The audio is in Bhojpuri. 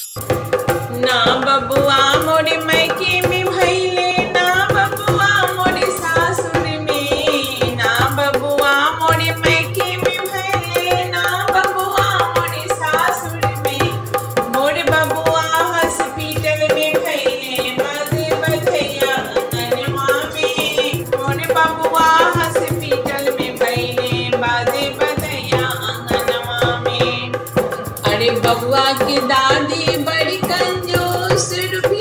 ना बबुआ मोरे मैके में भइले, ना बबुआ मोरे सासुर में, ना बबुआ मोरे मैके में भइले, ना बबुआ मोरे सासुर में। मोरे बबुआ हॉस्पिटल में भइले, बाजे बधैया अंगनवा में। मोरे बबुआ हॉस्पिटल में भइले, बाजे बधैया अंगनवा में। अरे बबुआ की दादी बड़ी कंजूस रुपया